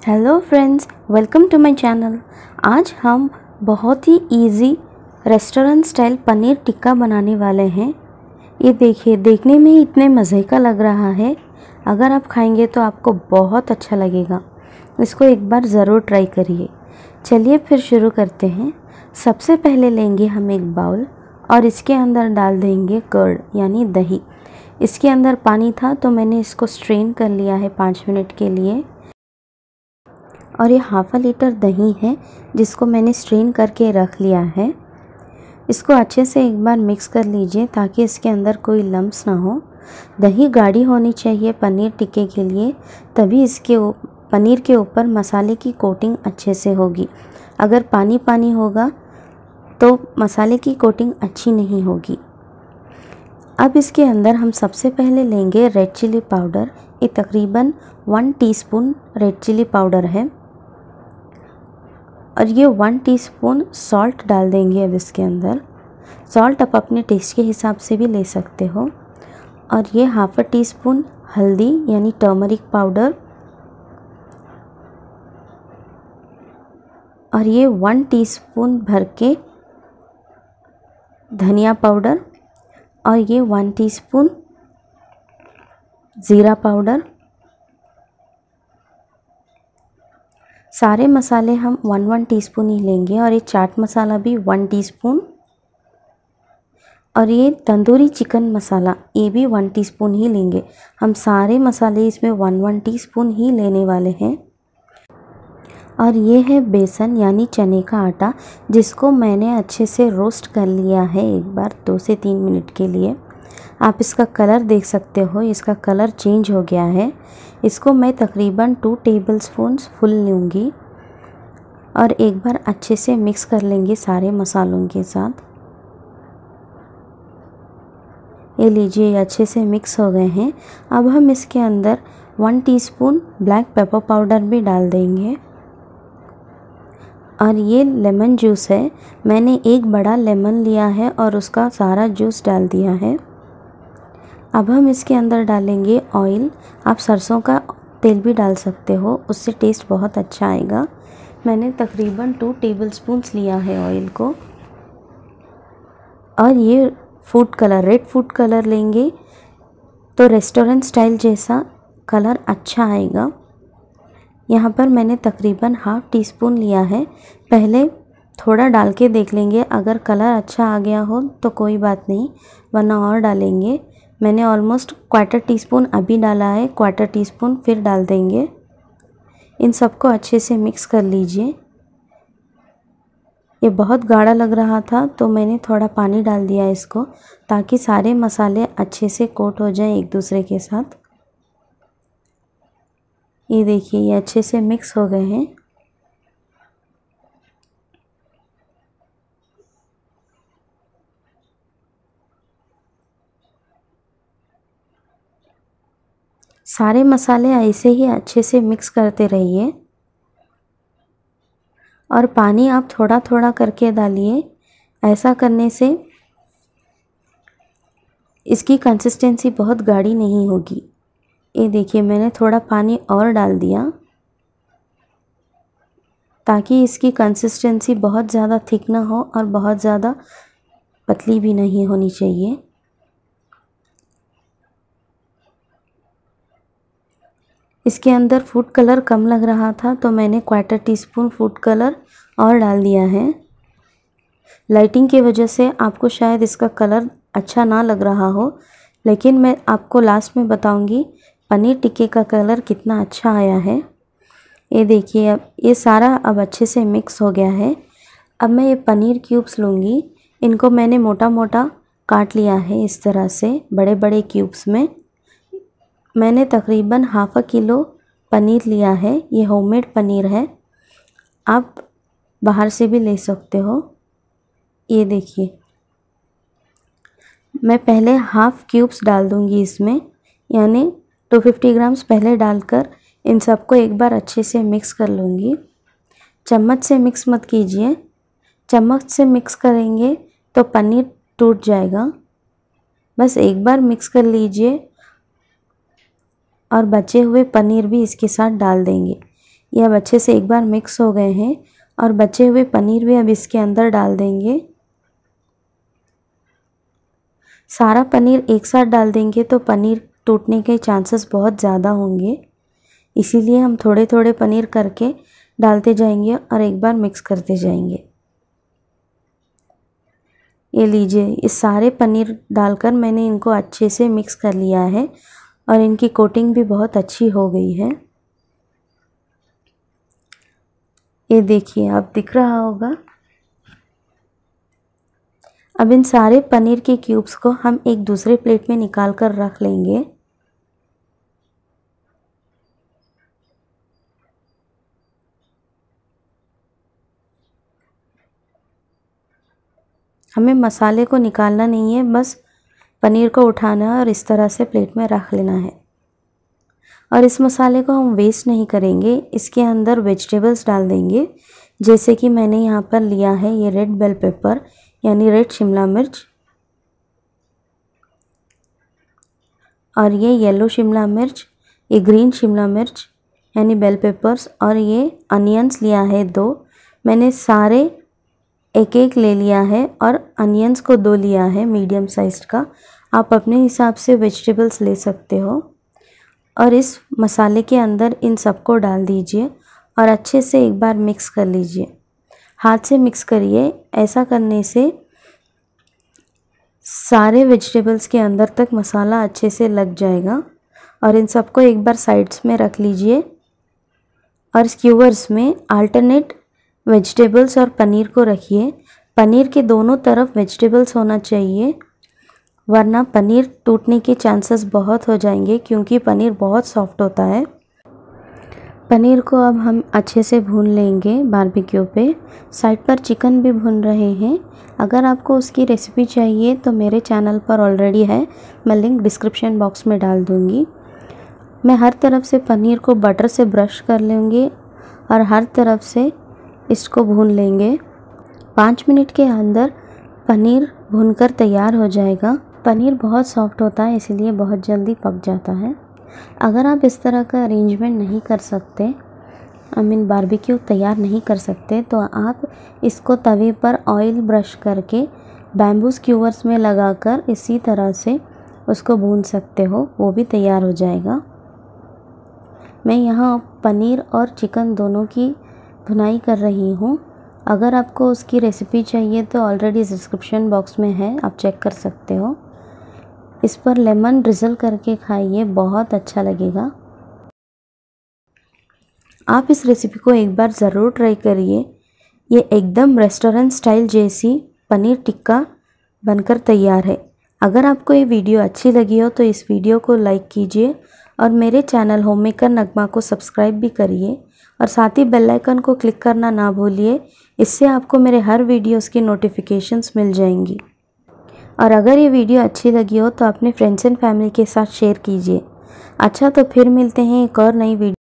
Hello friends, welcome to my channel. आज हम बहुत ही easy restaurant style paneer tikka बनाने वाले हैं। ये देखिए, देखने में ही इतने मज़े का लग रहा है। अगर आप खाएंगे तो आपको बहुत अच्छा लगेगा। इसको एक बार ज़रूर ट्राई करिए। चलिए फिर शुरू करते हैं। सबसे पहले लेंगे हम एक बाउल और इसके अंदर डाल देंगे कर्ड यानी दही। इसके अंदर पानी था तो मैंने इसको स्ट्रेन कर लिया है 5 मिनट के लिए। और ये ½ लीटर दही है जिसको मैंने स्ट्रेन करके रख लिया है। इसको अच्छे से एक बार मिक्स कर लीजिए ताकि इसके अंदर कोई लम्स ना हो। दही गाढ़ी होनी चाहिए पनीर टिक्के के लिए, तभी इसके पनीर के ऊपर मसाले की कोटिंग अच्छे से होगी। अगर पानी पानी होगा तो मसाले की कोटिंग अच्छी नहीं होगी। अब इसके अंदर हम सबसे पहले लेंगे रेड चिली पाउडर। ये तकरीबन 1 टीस्पून रेड चिली पाउडर है। और ये 1 टीस्पून सॉल्ट डाल देंगे अब इसके अंदर। सॉल्ट आप अपने टेस्ट के हिसाब से भी ले सकते हो। और ये ½ टीस्पून हल्दी यानी टर्मरिक पाउडर। और ये 1 टीस्पून भर के धनिया पाउडर। और ये 1 टीस्पून ज़ीरा पाउडर। सारे मसाले हम 1 टीस्पून ही लेंगे। और ये चाट मसाला भी 1 टीस्पून। और ये तंदूरी चिकन मसाला ये भी 1 टीस्पून ही लेंगे। हम सारे मसाले इसमें 1 टीस्पून ही लेने वाले हैं। और ये है बेसन यानी चने का आटा, जिसको मैंने अच्छे से रोस्ट कर लिया है एक बार 2 से 3 मिनट के लिए। आप इसका कलर देख सकते हो, इसका कलर चेंज हो गया है। इसको मैं तकरीबन 2 टेबलस्पून फुल लूँगी और एक बार अच्छे से मिक्स कर लेंगे सारे मसालों के साथ। ये लीजिए, ये अच्छे से मिक्स हो गए हैं। अब हम इसके अंदर 1 टीस्पून ब्लैक पेपर पाउडर भी डाल देंगे। और ये लेमन जूस है, मैंने एक बड़ा लेमन लिया है और उसका सारा जूस डाल दिया है। अब हम इसके अंदर डालेंगे ऑयल। आप सरसों का तेल भी डाल सकते हो, उससे टेस्ट बहुत अच्छा आएगा। मैंने तकरीबन 2 टेबलस्पून्स लिया है ऑयल को। और ये food colour, red food colour लेंगे तो रेस्टोरेंट स्टाइल जैसा कलर अच्छा आएगा। यहाँ पर मैंने तकरीबन ½ टीस्पून लिया है। पहले थोड़ा डाल के देख लेंगे, अगर कलर अच्छा आ गया हो तो कोई बात नहीं, वरना और डालेंगे। मैंने ऑलमोस्ट 1/4 टीस्पून अभी डाला है, 1/4 टीस्पून फिर डाल देंगे। इन सबको अच्छे से मिक्स कर लीजिए। ये बहुत गाढ़ा लग रहा था तो मैंने थोड़ा पानी डाल दिया इसको, ताकि सारे मसाले अच्छे से कोट हो जाएं एक दूसरे के साथ। ये देखिए, ये अच्छे से मिक्स हो गए हैं। सारे मसाले ऐसे ही अच्छे से मिक्स करते रहिए। और पानी आप थोड़ा थोड़ा करके डालिए। ऐसा करने से इसकी कंसिस्टेंसी बहुत गाढ़ी नहीं होगी। ये देखिए, मैंने थोड़ा पानी और डाल दिया ताकि इसकी कंसिस्टेंसी बहुत ज़्यादा थिक ना हो और बहुत ज़्यादा पतली भी नहीं होनी चाहिए। इसके अंदर फूड कलर कम लग रहा था तो मैंने 1/4 टीस्पून फूड कलर और डाल दिया है। लाइटिंग की वजह से आपको शायद इसका कलर अच्छा ना लग रहा हो, लेकिन मैं आपको लास्ट में बताऊंगी पनीर टिक्के का कलर कितना अच्छा आया है। ये देखिए, अब ये सारा अब अच्छे से मिक्स हो गया है। अब मैं ये पनीर क्यूब्स लूँगी। इनको मैंने मोटा मोटा काट लिया है इस तरह से बड़े बड़े क्यूब्स में। मैंने तकरीबन ½ किलो पनीर लिया है। ये होममेड पनीर है, आप बाहर से भी ले सकते हो। ये देखिए, मैं पहले ½ क्यूब्स डाल दूंगी इसमें, यानी 250 ग्राम्स पहले डालकर इन सबको एक बार अच्छे से मिक्स कर लूँगी। चम्मच से मिक्स मत कीजिए, चम्मच से मिक्स करेंगे तो पनीर टूट जाएगा। बस एक बार मिक्स कर लीजिए और बचे हुए पनीर भी इसके साथ डाल देंगे। ये अब अच्छे से एक बार मिक्स हो गए हैं और बचे हुए पनीर भी अब इसके अंदर डाल देंगे। सारा पनीर एक साथ डाल देंगे तो पनीर टूटने के चांसेस बहुत ज़्यादा होंगे, इसीलिए हम थोड़े थोड़े पनीर करके डालते जाएंगे और एक बार मिक्स करते जाएंगे। ये लीजिए, इस सारे पनीर डालकर मैंने इनको अच्छे से मिक्स कर लिया है और इनकी कोटिंग भी बहुत अच्छी हो गई है। ये देखिए, आप दिख रहा होगा। अब इन सारे पनीर के क्यूब्स को हम एक दूसरे प्लेट में निकाल कर रख लेंगे। हमें मसाले को निकालना नहीं है, बस पनीर को उठाना है और इस तरह से प्लेट में रख लेना है। और इस मसाले को हम वेस्ट नहीं करेंगे, इसके अंदर वेजिटेबल्स डाल देंगे। जैसे कि मैंने यहाँ पर लिया है ये रेड बेल पेपर यानी रेड शिमला मिर्च, और ये येलो शिमला मिर्च, ये ग्रीन शिमला मिर्च यानी बेल पेपर्स, और ये अनियंस लिया है 2। मैंने सारे एक एक ले लिया है और अनियंस को 2 लिया है मीडियम साइज़ का। आप अपने हिसाब से वेजिटेबल्स ले सकते हो। और इस मसाले के अंदर इन सबको डाल दीजिए और अच्छे से एक बार मिक्स कर लीजिए। हाथ से मिक्स करिए, ऐसा करने से सारे वेजिटेबल्स के अंदर तक मसाला अच्छे से लग जाएगा। और इन सबको एक बार साइड्स में रख लीजिए और स्क्यूवर्स में अल्टरनेट वेजिटेबल्स और पनीर को रखिए। पनीर के दोनों तरफ वेजिटेबल्स होना चाहिए, वरना पनीर टूटने के चांसेस बहुत हो जाएंगे, क्योंकि पनीर बहुत सॉफ्ट होता है। पनीर को अब हम अच्छे से भून लेंगे बारबेक्यू पे। साइड पर चिकन भी भून रहे हैं। अगर आपको उसकी रेसिपी चाहिए तो मेरे चैनल पर ऑलरेडी है, मैं लिंक डिस्क्रिप्शन बॉक्स में डाल दूँगी। मैं हर तरफ से पनीर को बटर से ब्रश कर लूँगी और हर तरफ से इसको भून लेंगे। 5 मिनट के अंदर पनीर भूनकर तैयार हो जाएगा। पनीर बहुत सॉफ्ट होता है, इसीलिए बहुत जल्दी पक जाता है। अगर आप इस तरह का अरेंजमेंट नहीं कर सकते, बारबेक्यू तैयार नहीं कर सकते, तो आप इसको तवे पर ऑयल ब्रश करके बैम्बू स्क्यूवर्स में लगाकर इसी तरह से उसको भून सकते हो, वो भी तैयार हो जाएगा। मैं यहाँ पनीर और चिकन दोनों की भुनाई कर रही हूँ। अगर आपको उसकी रेसिपी चाहिए तो ऑलरेडी डिस्क्रिप्शन बॉक्स में है, आप चेक कर सकते हो। इस पर लेमन ड्रिज़ल करके खाइए, बहुत अच्छा लगेगा। आप इस रेसिपी को एक बार ज़रूर ट्राई करिए। ये एकदम रेस्टोरेंट स्टाइल जैसी पनीर टिक्का बनकर तैयार है। अगर आपको ये वीडियो अच्छी लगी हो तो इस वीडियो को लाइक कीजिए और मेरे चैनल होममेकर नगमा को सब्सक्राइब भी करिए और साथ ही बेल आइकन को क्लिक करना ना भूलिए। इससे आपको मेरे हर वीडियोस की नोटिफिकेशंस मिल जाएंगी। और अगर ये वीडियो अच्छी लगी हो तो अपने फ्रेंड्स एंड फैमिली के साथ शेयर कीजिए। अच्छा, तो फिर मिलते हैं एक और नई वीडियो।